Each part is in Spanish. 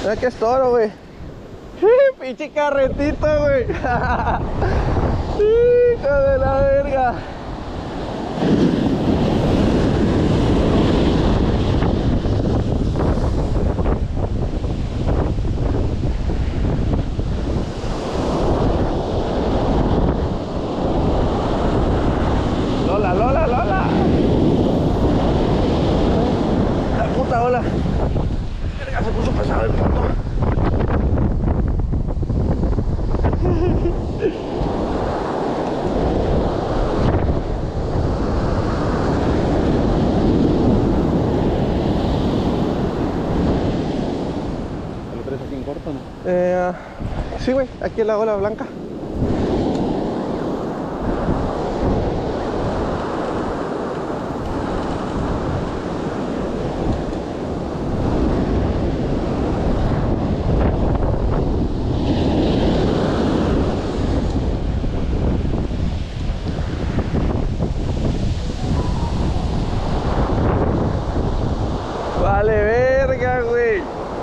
Mira que es toro, güey. Pinche carretito, güey. Hijo de la verga. Lola, Lola, Lola. La puta ola. Verga, se puso pesado el puto. ¿Lo traes aquí en corto, no? Sí, güey, aquí en la ola blanca. Vale, verga, güey.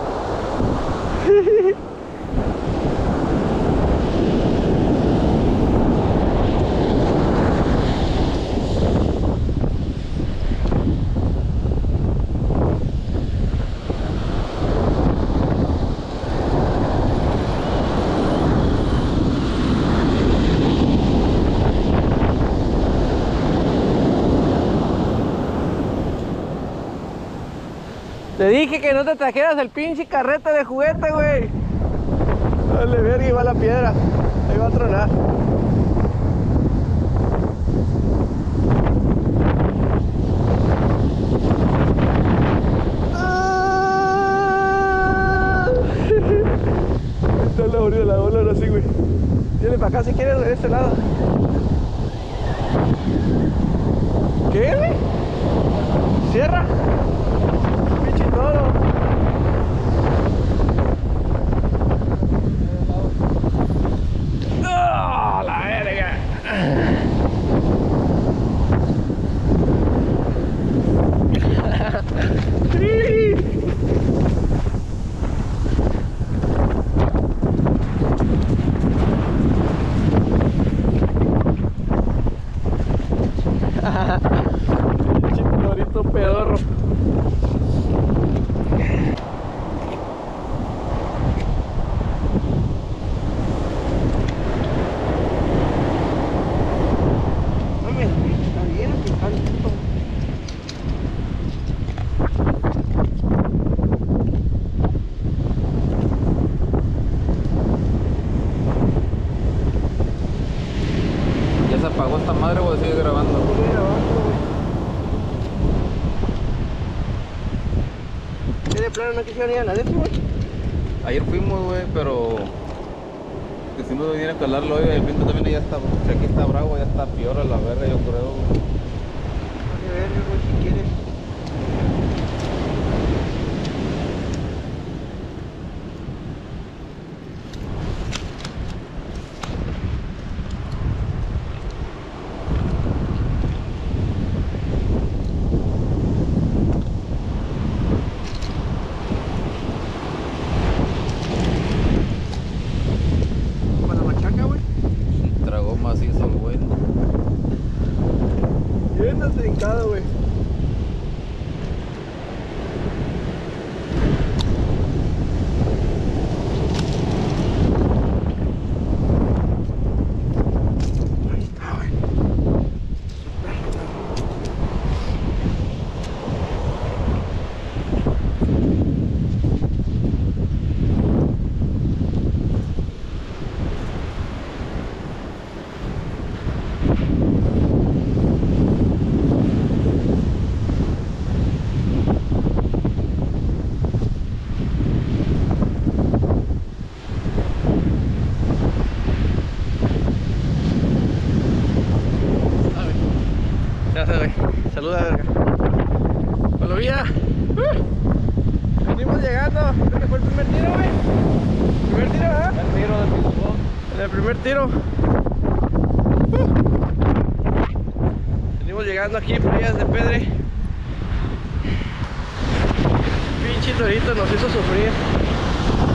Te dije que no te trajeras el pinche carrete de juguete, güey. Dale, verga, ahí va la piedra. Ahí va a tronar. Está en la orilla de la ola, ahora sí, güey. Viene para acá si quieres, de este lado. ¿Qué, güey? Cierra. Pinche toro. ¡Oh, la verga! Pinche torito pedorro. Está bien picante. ¿Ya se apagó esta madre o sigue grabando? ¿Qué de plano no quisieron ir a la décima? Ayer fuimos, güey, pero quisimos venir a calarlo hoy. El viento también ya está, si aquí está bravo, ya está peor a la verga, yo creo, güey. Vale, verga, güey, si quieres. Con la machaca, güey. Tragó macizo el güey. Bien atrincado, güey. Ahí está, güey. Ya se ve. Saluda, verga. Colombia. Venimos llegando. Creo que fue el primer tiro, güey. Primer tiro, ¿verdad? El tiro del pisco. En el primer tiro. Venimos llegando aquí, Frías de Pedre. Pinche torito nos hizo sufrir.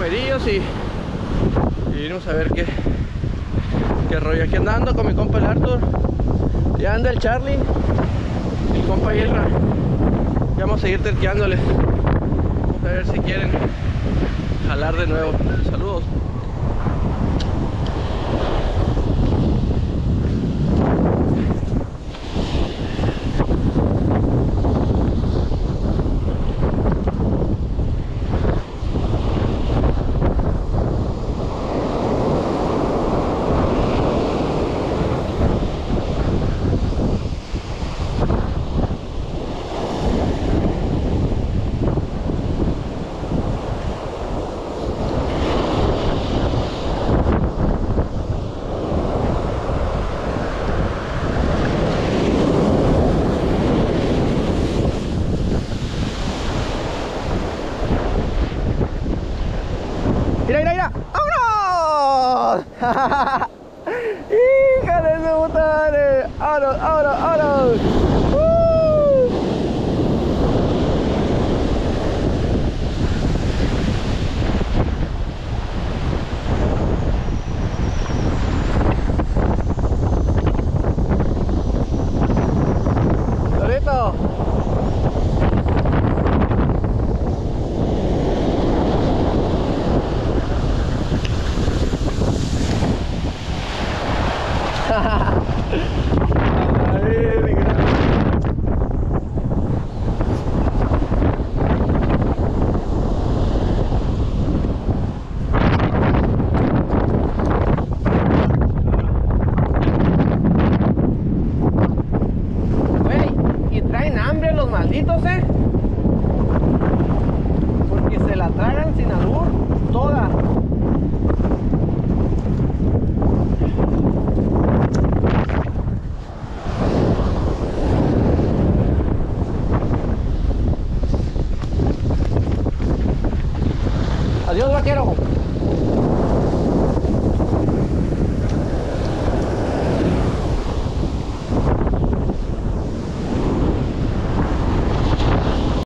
comeríos y vinimos a ver qué rollo. Aquí andando con mi compa el Arthur. Ya anda el Charlie, el compa Isra. Ya vamos a seguir terqueándoles. Vamos a ver si quieren jalar de nuevo. Saludos. Mira, mira, mira. ¡Vámonos! ¡Hija de su puta madre! ¡Vámonos, vámonos, vámonos!